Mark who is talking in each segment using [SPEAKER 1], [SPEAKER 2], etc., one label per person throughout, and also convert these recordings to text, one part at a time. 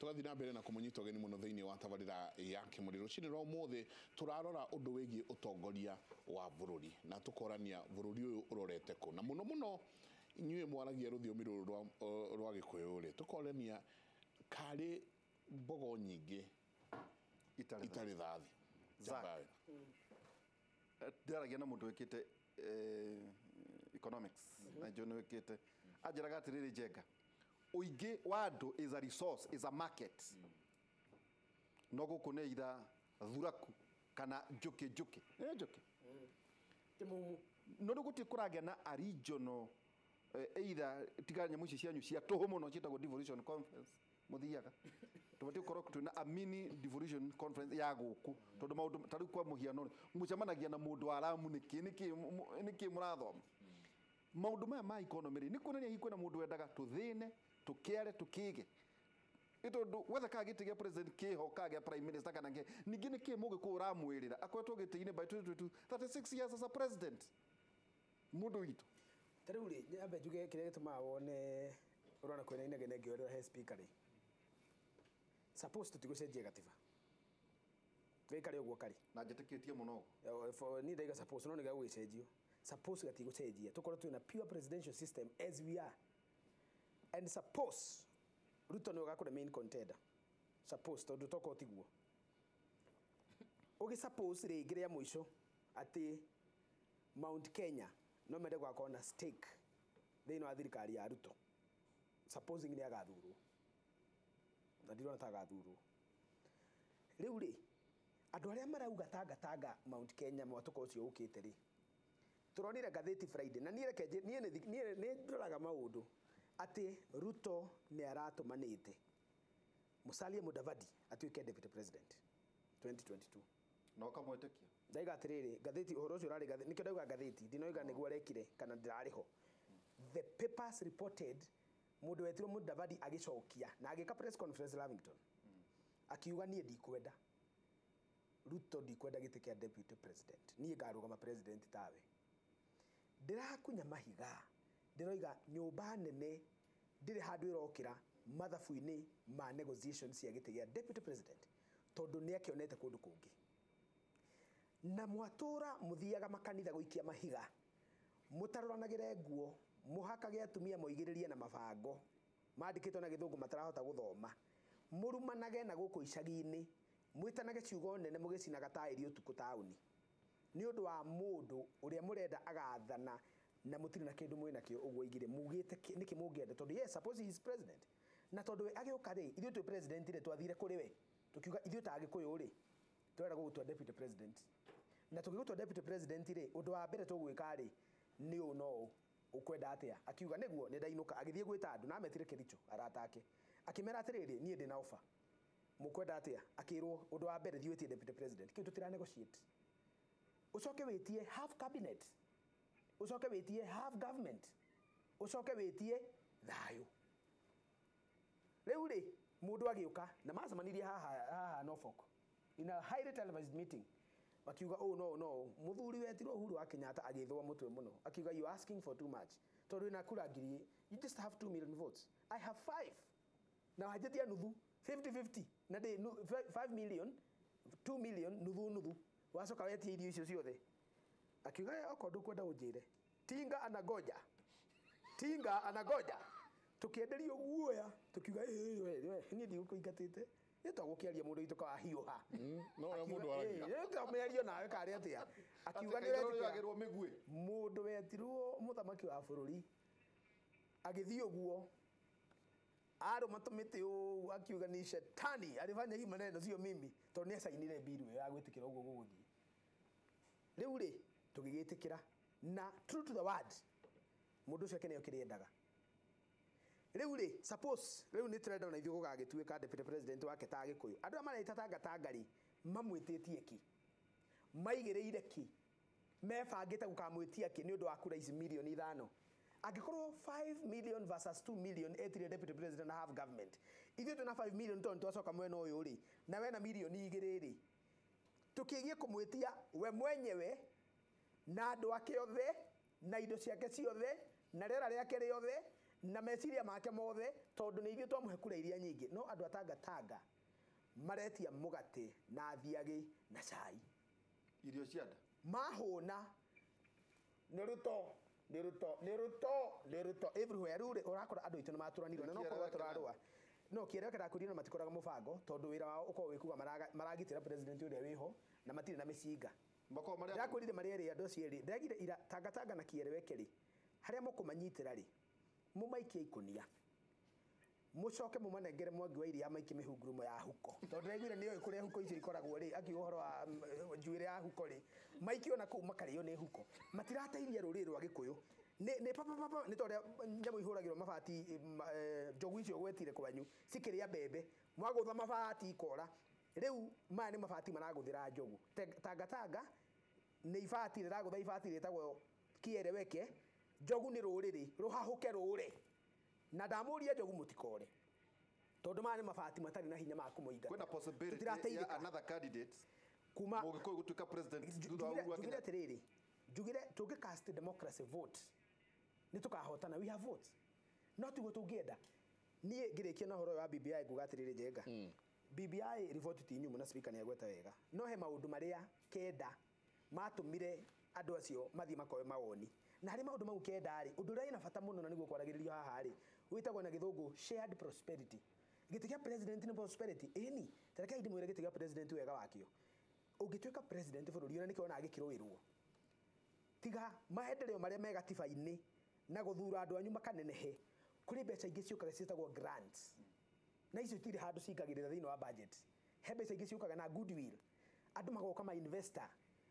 [SPEAKER 1] tugathi na mbere na kumunyita geni muno thiini wa tabarira ya kimuriro cini ro mothe turarora undu wigi utongoria wa bururi na tukorania bururi uyu urorete ku na muno inyuĩ mwaragia rũthiomi rũrũ rwa Gĩkũyũ ri tukorania kari mbogo nyingĩ itarĩ thathi
[SPEAKER 2] Zach ndaragia na mũndũ wĩkĩte economics na John wĩkĩte anjĩraga atĩrĩrĩ Njenga uingĩ wa andũ is a resource, is a market no gũkũ nĩ either thuraku kana njũkĩ no gũtirĩ kũragĩa na a regional either tiga nyamũ ici cianyu cia tũhũ mũno ciĩtagwo devolution conference muthiaga tubati ukorwo tuna a mini devolution conference ya gũkũ tondũ maũndũ tarĩ kwa mũhiano mũcemanagia na mũndũ wa Lamu nĩkĩ mũrathoma maũndũ maya ma economy nĩ kuonania hihi kwĩna mũndũ wendaga tũthĩne tũkĩare tũkĩge ĩtondũ wethe ka gĩtĩ gĩa president kĩho ka gĩa prime minister kana ningĩ nĩkĩ mũgĩkũyũ ũramwĩrĩra akoretwo gĩtĩ-inĩ by 2022 36 years as a president mũndũ witũ
[SPEAKER 3] tarĩu rĩ nyambe njuge kĩrĩa gĩtũmaga wone urona kwĩna inegene ngĩorera he speaker rĩ suppose tutigũcenjia gatiba twĩkare ũguo kari
[SPEAKER 2] na njĩtĩkĩtie mũno
[SPEAKER 3] ni ndaiga suppose no nĩ gagũgĩcenjio suppose gatigũcenjia tukorwo twĩna pure presidential system as we are and suppose Ruto nĩ ũgakũra main contender suppose tondũ toko tiguo ũgĩ suppose rĩngĩ rĩa mũico atĩ Mount Kenya no mende gwakorwo na stake thĩinĩ wa thirikari ya Ruto supposing nĩ agathurwo na ndirona ta agathurwo rĩu rĩ andũ arĩa marauga tanga Mount Kenya mwatũko ũcio ũkĩte rĩ turonire ngathĩti Friday na nĩ ndoraga maũndũ atĩ Ruto nĩ aratũmanĩte Musalia Mudavadi atuĩke deputy president 2022
[SPEAKER 2] no kamwĩtĩkia
[SPEAKER 3] ndaiga atĩrĩrĩ ngathĩti ũhoro ũcio ũrarĩ ngathĩti nĩkĩo ndauga ngathĩti ndinoiga nĩguo arekire kana ndirarĩ ho the papers reported mũndũ wetirwo Mudavadi agĩcokia na agĩka press conference Lavington akiuga niĩ ndikwenda Ruto ndikwenda gĩtĩ kĩa deputy president niĩ ngarũgama president tawe ndĩrakunya mahiga ndiroiga nyũmba nene ndĩrĩ handũ ĩrokĩra mathabu-inĩ ma negotiations cia gĩtĩ gĩa deputy president tondũ nĩ akĩonete kũndũ kũngĩ na mwatura muthiaga makanitha gũikia mahiga mutaroranagĩre nguo muhakage atumia moigĩrĩrie na mabango mandĩkĩtwo na gĩthũngũ matarahota gũthoma murumanage na gũkũ icagi-inĩ mwitanage ciugo nene mũgĩcinaga taĩri ũtukũ taũni nĩ ũndũ wa mũndũ ũrĩa mũrenda agathana na mutirĩ na kĩndũ mwĩna kĩo ũguo igire mugĩte nĩkĩ mũngĩenda tondũ yes suppose he is president na tondũ we agĩũka rĩ ithuĩ twĩ president rĩ twathire kũrĩ we tukiuga ithuĩ ta Gĩkũyũ rĩ twenda gũgũtua deputy president na tũgĩgũtua deputy president rĩ ũndũ wa mbere tũgwĩka rĩ nĩ ũũ no ũkwenda atĩa akiuga nĩguo nĩ ndainũka agĩthiĩ gwĩta andũ na ametire Kericho aratake akĩmera atĩrĩrĩ niĩ ndĩ na offer mũkwenda atĩa akĩrwo ũndũ wa mbere thiĩ wĩtie deputy president kĩu tũtira negotiate ucoke wĩtie half cabinet ucoke wĩtie half government ucoke wĩtie thayũ rĩu rĩ mũndũ agĩũka na macemanirie haha Norfolk in a highly televised meeting wakiuga oh no muthuri wetirwo Uhuru wa Kenyatta agĩthwa mũtwe mũno akiuga you asking for too much tondũ ina kura ngiri you just have 2 million votes I have 5 na hajetia nuthu 50-50 na 5 million 2 million nuthu wacoka wetie irio icio ciothe akiuga okorwo ndũkwenda ũnjĩre tinga anagoja tukienderio guoya tukiuga niĩ ndigũkũingatĩte nĩtwagũkĩaria mũndũ witũ kwa hiũha
[SPEAKER 1] no mũndũ aragia
[SPEAKER 3] nĩtwamĩario nawe karĩ atĩa akiuga nĩwetĩkĩragĩrwo mĩguĩ mũndũ wetirwo mũthamaki wa bũrũri agĩthiĩ ũguo arũma tũmĩtĩ ũũ akiuga ni shetani alifanya hii maneno sio mimi tondũ nĩ acainire biru ya gwĩtĩkĩra ũguo gũgũthiĩ rĩu rĩ tũgĩgĩtĩkĩra na true to the word mũndũ ũcio keneo kĩrĩendaga rĩu rĩ suppose rĩu nĩ trend na ithuĩ gũgagĩtuĩka deputy president wake ta Gĩkũyũ andũ arĩa mareta tangari mamwĩtĩtie ki maigĩrĩire ki mebangĩte gũkamwĩtia ki nĩ ũndũ wa kura ici milioni 5 angĩkorwo 5 million versus 2 million etire deputy president na half government ithuĩ twĩna 5 million tondũ twacoka mwena ũyũ rĩ na wena milioni 2 rĩ tukĩgie kumwitia we mwenyewe na andũ ake othe na indo ciake ciothe na rĩera rĩake rĩothe na meciria make mothe tondu ni ithuĩ twamũhe kura iria nyingĩ no andũ atangatanga maretia mũgate na thiagĩ na cai
[SPEAKER 2] irio cianda
[SPEAKER 3] mahũna nĩ ruto everywhere rĩu ũrakora andũ aitũ nĩ matũranirwo na no korwo tũrarũa no kĩrĩa kĩrakũrio na matikoraga mũbango tondu wĩra wao ũkorwo wĩkuga maragitĩra president ũrĩa wĩho na matirĩ na mĩcinga ndakwĩrire marĩa rĩ andũ acio erĩ ndagire ira tangatanga na kĩereweke rĩ harĩa mũkũmanyitĩra rĩ mũmaikie ikonia mucoke mumanengere Mwangi wa Iria maiki mihungurumo ya huko tondu ndaiguire niyo ikuria huko icio ikoragwo ri akiuga uhoro wa njuire ya huko ri maiki ona kuu makario ni huko matirateirie ruriri rwa Gikuyu ni papa ni tondu nyamu ihuragirwo mabati njogu icio gwetire kwanyu cikiria mbembe mwagutha mabati ikora riu maya ni mabati maraguthira njogu tangatanga ni ibati riragutha ibati ritagwo kiereweke njogu ni ruriri ruhahuke rure na ndamuria njogu mutikore tondu mani mabati matari na hinya makumuiga
[SPEAKER 2] kwena possibility ya another candidate
[SPEAKER 3] kuma
[SPEAKER 2] mugiko gutuika president thutha wa Uhuru
[SPEAKER 3] Kenyatta tiriri njugire tungi cast democracy vote ni tukahotana we have votes not go together nie ngirikia na horo wa BBI ngugatiriri jenga BBI report ti nyumu na speaker ni agweta wega no he maundu maria kenda matumire andu acio mathi makoe mawoni na hari maundu mau kenda ri undu ria ina bata muno na niguo kwaragiririo haha ri witagwo na githungu shared prosperity gitikia president ni prosperity eni tareka idi mwire gitikia president wega wakio ungituika president bururi ona nikio na agikirwirwo tiga mahendereo maria mega tiba-ini na guthura andu anyu makanenehe kuri mbeca ingi ciukaga ciitagwo grants na icio tiri handu cikagirira thiini wa budget he mbeca ingi ciukaga na goodwill andu magoka ma investor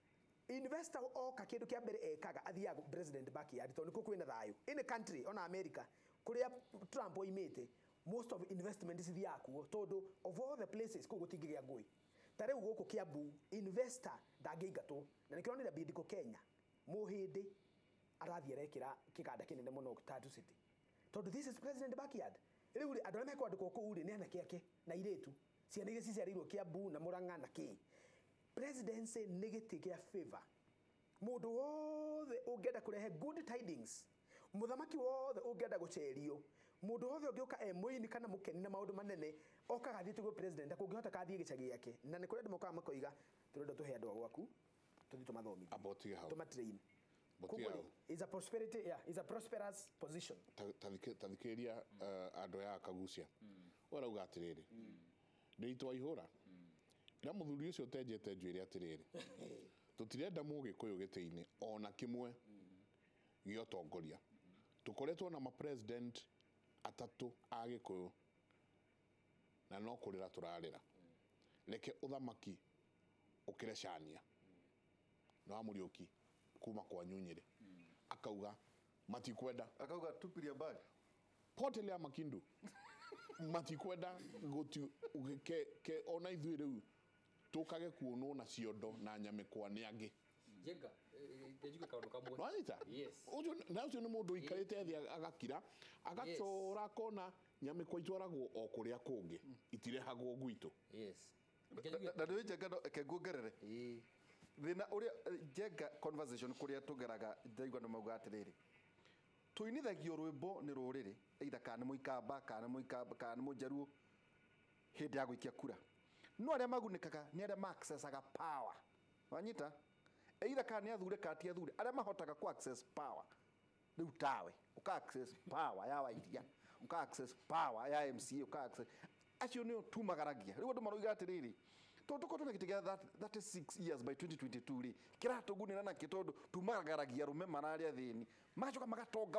[SPEAKER 3] oka kindu kia mbere ekaga athiaga president backyard tondu kuku ina thayo in a country on America kuria Trump oimite most of investment cithiaga kuo tondu of all the places kugu tingigia ngui tare guku Kiambu investor ndangĩingatwo na nikĩronire Bidco Kenya muhindi arathie rekira kiganda kinene muno Tatu City tondu this is president backyard riu andu arĩa mekwandĩkwo kũu rĩ nĩ anake ake na iretu ciana iria ciciarĩirwo Kiambu na Murang'a na kĩ presidency nĩ gĩtĩ gĩa favor mundu wothe ũngĩenda kurehe good tidings muthamaki wothe ũngĩenda gũcerio mundu wothe ũngĩũka mũini kana mũkeni na maundu manene okaga athiĩ tũgwe president akũngĩhota kathiĩ gĩcagi gĩake na nĩ kũrĩa mokaga makoiga tũrenda tũhe andũ agwaku tũthiĩ tũmathomithie
[SPEAKER 1] abotiga hau
[SPEAKER 3] tũmatrain is a prosperity is a prosperous position
[SPEAKER 1] tathikĩrĩria andũ ya kagucia ũrauga atĩrĩrĩ ndĩitwa ihũra na mũthuri ũcio ũtenjete njuĩrĩ atĩrĩrĩ tũtirenda mũgĩkũyũ gĩtĩ-inĩ ona kĩmwe gĩa ũtongoria tũkoretwo na mapresident atatũ a Gĩkũyũ na no kũrĩra tũrarĩra reke ũthamaki ũkĩrecania na wa Mũriũki kuma kwa Nyunyĩrĩ akauga matikwenda
[SPEAKER 2] akauga tupilia mbali
[SPEAKER 1] Potelea Makindu matikwenda gũti ke ona ithuĩ rĩu tukage kuonwo na ciondo na nyamĩkwa nĩ angĩ
[SPEAKER 4] jenga ndejuke kaundu kamwe
[SPEAKER 1] Wanyita?
[SPEAKER 4] Yes.
[SPEAKER 1] Ucio na ucio nĩ mũndũ ikarĩte thĩ agakira agacora kona nyamĩkwa itwaragwo o kũrĩa kũngĩ itirehagwo gwitũ
[SPEAKER 4] yes
[SPEAKER 2] na nĩ Jenga kenguongerere thina uria Jenga conversation kuria tugeraga ndaigua nĩ mauga atĩrĩrĩ tuinithagio rwĩmbo nĩ rũrĩrĩ either kana mũikamba kana mũjaruo hĩndĩ ya gũikia kura no arĩa magunĩkaga nĩ arĩa accessaga power wanyita either kana nĩ athure kati athure arĩa mahotaga ku access power rĩu tawe uka access power ya Wairia uka access power ya MCA uka access acio nĩ tumagaragia rĩu andũ maroiga atĩrĩrĩ tũkotona gĩtĩ 36 years by 2022 rĩ kĩratũgunĩra na kĩtondu tumagaragia rume mararĩa thĩni macoka magatonga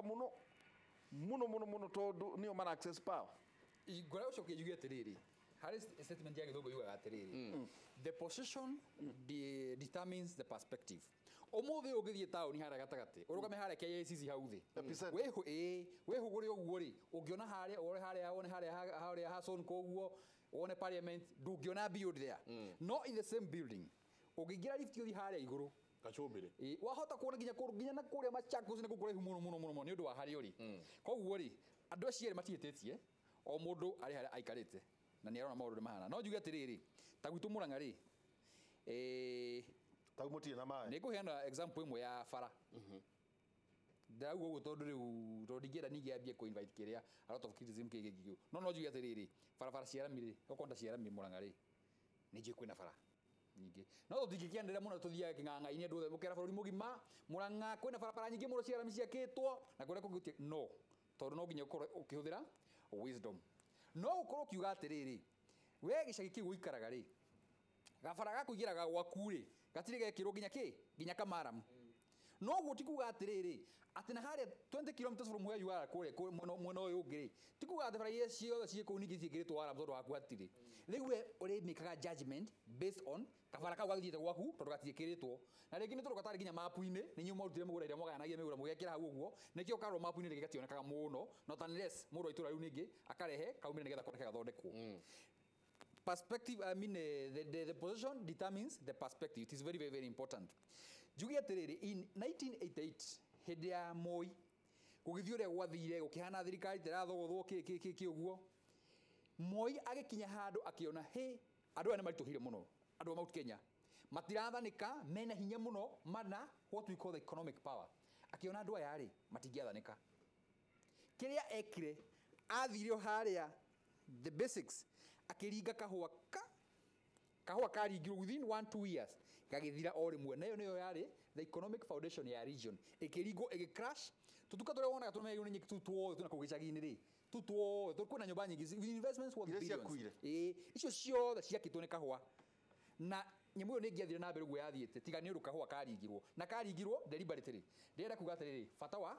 [SPEAKER 2] mũno tondu nĩo mara access power
[SPEAKER 4] ngora ucokie juge atiriri hari statement ya githungu yuga atiriri the position determines the perspective umuthi ugithie tauni hara gatagati urugame hara KICC hau thi wehugure uguo ri ungiona haria ore haria one haria hason koguo one parliament ndungiona build there no in the same building ugingira lift yothi haria iguru
[SPEAKER 1] Gacumbĩrĩ
[SPEAKER 4] wahota kuona nginya na kuria Machakos ni gukure muno ni undu wa haria uri koguo ri andu acio eri matietetie o mundu ari haria aikarite na ni arona maundu mahana no njuge atiriri ta gwitu Murang'a ri
[SPEAKER 2] tagumutie na mai
[SPEAKER 4] ni kuheana example imwe ya bara ndauga uguo tondu riu to ndingienda ningi ambie ku invite kiria a lot of criticism kigigiu no njuge atiriri barabara cia rami ukonda cia rami Murang'a ri ni njui kwina bara nyingi no tutingikianira muno tuthiaga king'ang'a-ini andu othe mukera bururi mugima Murang'a kwina barabara nyingi muno cia rami ciakitwo na kuria kungutie no tondu no nginya ukorwo ukihuthira wisdom no ukorwo kiuga atiriri we gicagi kiu uikaraga ri gabara gakuigiraga gwaku ri gatiri gekirwo nginya Kamaram no guo tikuga atiriri ati na haria 20 kilometers from where you are kure mwena uyu ungi tikuga ati bara ciothe cie kuu ningi cikiritwo wara mtoto waku atiri riu we uri mikaga judgment based on kabara kau gathiite gwaku tondu gatiikiritwo na ringi ni tondu gatari nginya mapu-ini ni nyu marutire mugura iria mwaganagia migura mugekira hau uguo nikio karwo mapu-ini ringi gationekaga muno not unless mundu aitura riu ningi akarehe kaumire nigetha koneka gathondekwo perspective. I mean, the position determines the perspective. It is very, very, very important. Jugi atiriri in 1988 hindi ya Moi gugithio ria gwathire gukihana thirikari tirathogothwo ki uguo Moi agikinya handu akiona he andu ane marituhire muno andu Mount Kenya matirathanika mena hinya muno mana what we call the economic power akiona andu aya ri matingiathanika kiria ekire athirio haria the basics akiringa kahua karingirwo within 1-2 years gagithira o rimwe nayo niyo yari the economic foundation ya region ikiringo igicrash tutuka tore wona gatume yuni nyiki tutuo tuna kugicagi-ini ri tutuo tukuna nyumba nyingi investments worth billions icio ciothe ciakitwo ni kahua na nyamu ni ngiathire na mbere guo yathiite tiga ni uruka kahua karingirwo deliberately ndira kuga atiriri fata wa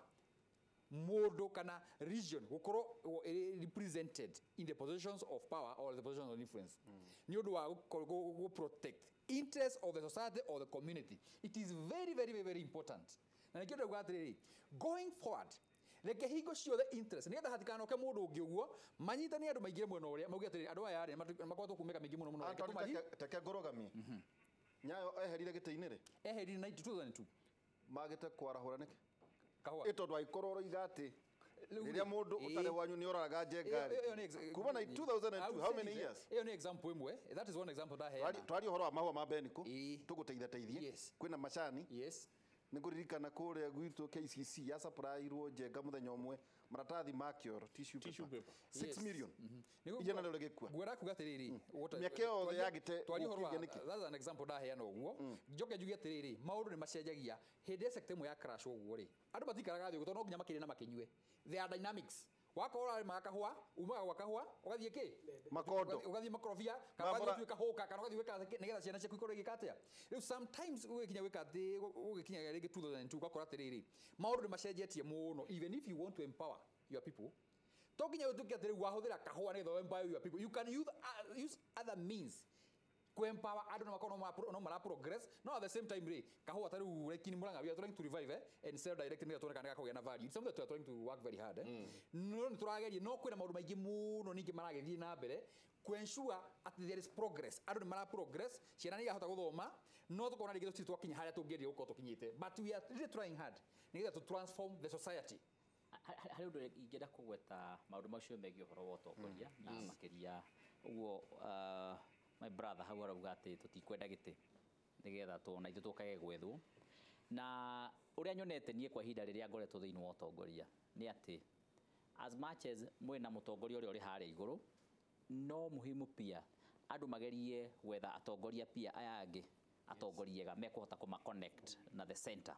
[SPEAKER 4] mundu kana region gukorwo represented in the positions of power or the positions of influence ni undu wa go protect interests of the society or the community. It is very, very, very, very important. Na nikio ndauga atiriri going forward reke hingo ciothe interest nigetha hatikanoke mundu ungi uguo manyitani andu maingire mwena uria mauge atiriri andu aya ri makwatwo kumeka mingi muno muno reke tumari
[SPEAKER 2] take ngorogamie Nyayo eherire gite-ini ri
[SPEAKER 4] eherire 2002
[SPEAKER 2] magite kwarahura niki
[SPEAKER 4] kahua
[SPEAKER 2] itondu aikororo igati riria mundu utare wanyu ni oraga njengari kuma na 2002 how many years
[SPEAKER 4] iyo ni example imwe that is one example that here
[SPEAKER 2] twari uhoro wa mahua ma beniko tuguteithia kwina macani
[SPEAKER 4] yes
[SPEAKER 2] ni kuririkana kuria gwitu KCC ya supply-irwo njenga muthenya umwe maratathi makioro tissue paper 6 million ijana ndio gikua
[SPEAKER 4] gwera kuga atiriri
[SPEAKER 2] miake yothe yagite
[SPEAKER 4] twari uhoro that's an example that here no guo njoke njugi atiriri maundu ni macenjagia hindi sector imwe ya crash uguo ri andu matikaraga thio tondu no nginya makiri na makinyue they are dynamics wakora ari makahua umaga gwa kahua ugathie ki
[SPEAKER 2] makondo
[SPEAKER 4] ugathie makrofia kana ugathie kahoka kana ugathie weka nigetha ciana ciaku ikorwo igikatia riu sometimes ugikinya weka thi ugikinya rigi 2002 gwakora atiriri maundu ni macenjetie muno even if you want to empower your people tokinya utuke atiri wahuthira kahua nigetha empower your people you can use other means empower andu na makono no mara progress no at the same time ri kahua tari rekini Murang'a we are trying to revive and self directed ni tuone kana kagĩa na value it's something that we are trying to work very hard no ni turageria no kwina maundu maingi muno ningi maragethie na mbere ku ensure at there is progress andu ni mara progress ciana ni yahota guthoma no tukona rigi tuti twakinya haria tungeria guko tukinyite but we are really trying hard nigetha to transform the society
[SPEAKER 5] hari undu ingenda kugweta maundu macio megie uhoro wa utongoria na makiria uguo my brother hau arauga ati tutikwenda giti nigetha tuona ithu tukage gwethwo na uria nyonete nie kwa ihinda riria ngoretwo thiini wa utongoria ni ati as much as mwena mutongoria uria uri haria iguru no muhimu pia andu magerie gwetha atongoria pia aya angi atongoriega mekuhota kuma connect na the center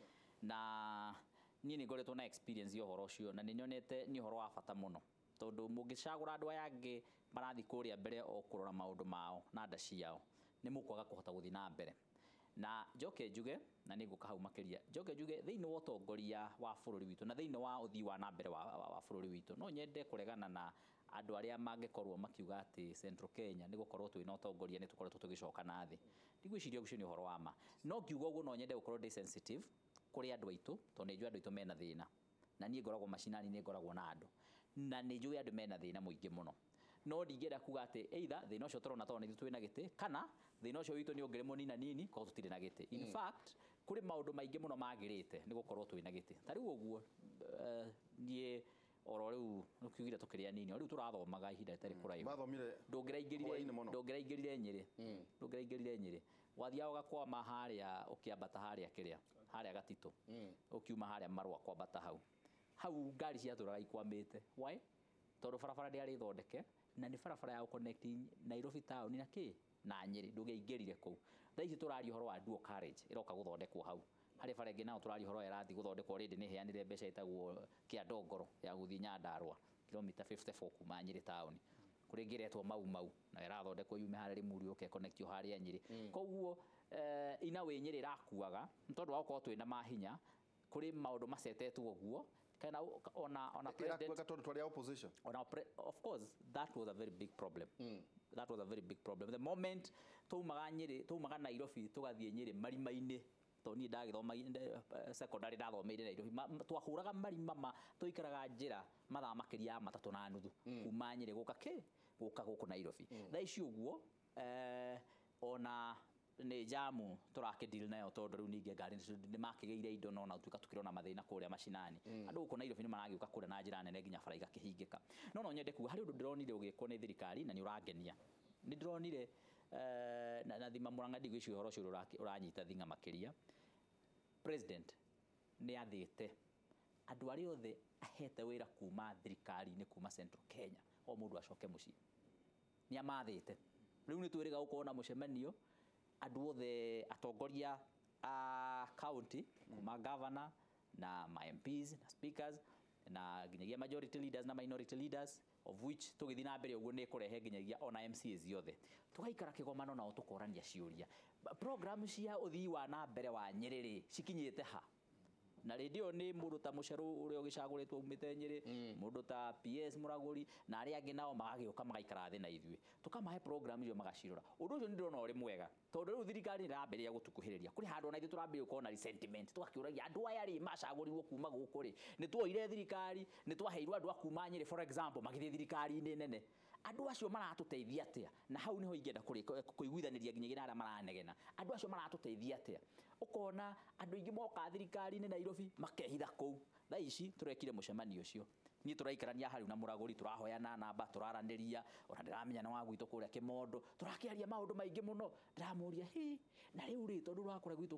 [SPEAKER 5] na nie ni ngoretwo na experience yo horo cio na ni nyonete ni horo wa bata muno tondu mungicagura andu aya angi marathi kuria mbere o kurora maundu mao na nda ciao ni mukwaga kuhota guthi na mbere na njoke njuge na ninguka hau makiria njoke njuge thiini wa utongoria wa bururi witu na thiini wa uthii wa na mbere wa bururi witu no nyende kuregana na andu aria mangikorwo makiuga ati Central Kenya ni gukorwo twina utongoria ni tukoretwo tugicoka na thi ndigwiciria ucio ni uhoro wa ma no kiuga uguo no nyende gukorwo ndi sensitive kuri andu aitu tondu njui andu aitu mena thina na nie ngoragwo macinani ni ngoragwo na andu na ni njui andu mena thina muingi muno no ndingenda kuga ati either thina ucio turona tondũ nithu twina giti kana thina ucio witu ni ongere munina nini ko tutire na giti in fact kuri maundu maingi muno magirite ni gukorwo twina giti tari uguo nie oro riu nukiugira tukiria nini riu turathomaga ihinda tari kuraihu
[SPEAKER 2] mathomire
[SPEAKER 5] ndongeraingirire nyiri wathia ugakwama haria ukiambata haria kiria haria Gatito ukiuma haria Marua kwambata hau ngari ciatũraga ikwamĩte why tondũ barabara ndĩarĩ thondeke na nĩ barabara ya connect Nairobi town na na Nyeri ndũngĩingĩrire kũu thaa ici tũraria ũhoro wa dual carriage ĩroka gũthondekwo hau harĩ bara ĩngĩ nao tũraria ũhoro ĩrathiĩ gũthondekwo already nĩ heanire mbeca ĩtagwo Kĩandongoro ya gũthiĩ Nyandarua kilomita 54 kuma Nyeri town kũrĩ ngĩretwo mau na ĩrathondekwo yume harĩa Limuru ũke connect harĩa Nyeri koguo ina we Nyeri ĩrakuaga tondũ wakorwo twĩna mahinya kũrĩ maũndũ macetetwo ũguo kana ona
[SPEAKER 2] president opposition
[SPEAKER 5] of course that was a very big problem that was a very big problem the moment tumaga Nairobi tugathiĩ Nyeri marima-inĩ to ni ndagĩthoma secondary ndathomeire Nairobi twahũraga marima tuikaraga njĩra mathaa makĩria ya 3.5 kuma Nyeri gũka gũkũ Nairobi thaa ici ũguo ona nĩ jamu tũrakĩdeal nayo tondũ rĩu ningĩ ngari nĩ makĩgĩire indo no tuika tukĩrona mathĩna kũrĩa macinani andũ gũkũ Nairobi nĩ maragĩũka kũrĩa na njĩra nene nginya bara igakĩhingĩka no nyende kuga harĩ ũndũ ndĩronire ũgĩkwo nĩ thirikari na nĩ ũrangenia nĩ ndĩronire na thima Mũrang'a ndigwĩciria ũhoro ũcio ũranyita thinga makĩria president nĩ athĩte andũ arĩa othe ahete wĩra kuma thirikari-inĩ kuma Central Kenya o mũndũ acoke mũciĩ nĩ amathĩte rĩu nĩ twĩrĩga gũkorwo na mũcemanio andũ othe atongoria a county kuma governor na my MPs na speakers na nginyagia majority leaders na minority leaders of which tũgĩthiĩ na mbere ũguo nĩ kũrehe nginyagia ona MCAs yothe tũgaikara kĩgomano nao tũkorania ciũria program cia ũthii wa na mbere wa Nyeri cikinyĩte ha na radio nĩ mũndũ ta Mũcerũ ũrĩa ũgĩcagũrĩtwo umĩte Nyeri mũndũ ta PS Mũragũri na arĩa angĩ nao magagĩũka magaikara thĩ na ithuĩ tukamahe program icio magacirora ũndũ ũcio nĩ ndĩrona ũrĩ mwega tondũ rĩu thirikari nĩ ĩrambĩrĩria gũtũkuhĩrĩria kũrĩ handũ ona ithuĩ tũrambĩrĩria gũkorwo na resentment tũgakĩũragia andũ aya rĩ macagũrirwo kuma gũkũ rĩ nĩ tuoire thirikari nĩ twaheirwo andũ a kuma Nyeri for example magĩthiĩ thirikari-inĩ nene andũ acio maratũteithia atĩa na hau niho ingĩenda kũiguithanĩria nginyagia na arĩa maranegena andũ acio maratũteithia atĩa ũkona andũ aingĩ moka thirikari-inĩ Nairobi makehitha kũu thaa ici tũrekire mũcemanio ũcio niĩ tũraikarania harĩ na Mũragũri tũrahoyana namba tũraranĩria ona ndĩramenya na wagwitũ kũrĩa Kĩmondo tũrakĩaria maũndũ maingĩ mũno ndĩramũria na rĩu rĩ tondũ wakũra gwitũ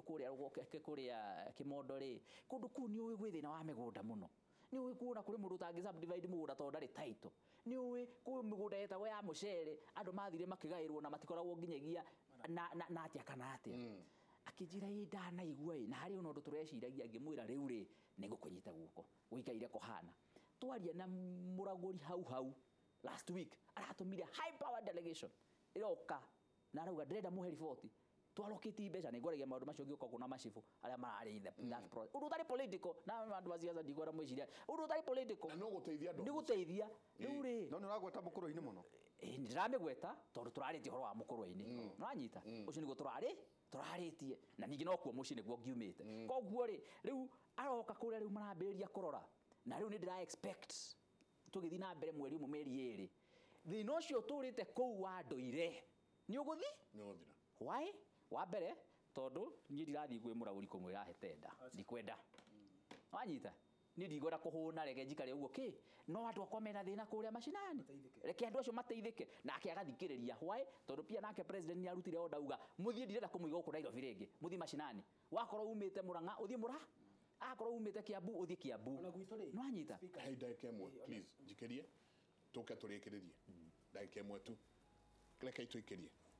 [SPEAKER 5] kũrĩa Kĩmondo rĩ kũndũ kũu nĩ ũĩ gwĩ thĩna wa mĩgũnda mũno nĩ ũĩ kuona kũrĩ mũndũ ũtangĩ subdivide mũgũnda tondũ ndarĩ title nĩ ũĩ kwĩ mĩgũnda yetagwo ya mũcere andũ mathire makĩgaĩrwo na matikoragwo nginyagia na atĩa kana atĩa akĩnjĩra ndanaigua na harĩ ona ũndũ tũreciragia ngĩmwĩra rĩu rĩ nĩ ngũkũnyita guoko gũikaire kũhana twaria na Mũragũri hau last week aratũmire high power delegation ĩroka na arauga ndĩrenda mũhe riboti twalokĩti mbeca nĩ ngwaragia maũndũ macio ngĩũka kuna macibu arĩa mararĩ that project ũndũ ũtarĩ political na andũ aciaca ndigwara mwĩciria ũndũ ũtarĩ political
[SPEAKER 1] na no gũteithia andũ
[SPEAKER 5] nĩ gũteithia rĩu rĩ
[SPEAKER 2] no nĩ ũragweta mũkũrũ-inĩ mũno
[SPEAKER 5] ndĩramĩgweta tondũ tũrarĩtie ũhoro wa mũkũrũ-inĩ nĩwanyita ũcio nĩguo tũrarĩtie na ningĩ no kuo mũciĩ nĩguo ngiumĩte koguo rĩ rĩu aroka kũrĩa rĩu marambĩrĩria kũrora na rĩu nĩ ndĩra expect tũgĩthiĩ na mbere mweri ũmwe mĩeri ĩrĩ thĩna ũcio tũrĩte kũu wa ndũire nĩ ũgũthira why wa mbere tondũ niĩ ndirathiĩ gwĩ Mũragũri kũmwĩra hete nda ndikwenda wanyita niĩ ndigwenda kũhũna reke njikare ũguo no andũ akwa mena thĩna kũrĩa macinani reke andũ acio mateithĩke nake agathikĩrĩria why tondũ pia nake president nĩ arutire order auga mũthiĩ ndirenda kũmũiga gũkũ Nairobi rĩngĩ mũthiĩ macinani wakorwo umĩte Mũrang'a ũthiĩ Mũrang'a akorwo umĩte Kiambu ũthiĩ Kiambu nĩwanyita
[SPEAKER 1] hey ndagĩka ĩmwe please njikĩrie tũke tũrĩkĩrĩrie ndagĩka ĩmwe tu reke itũikĩrie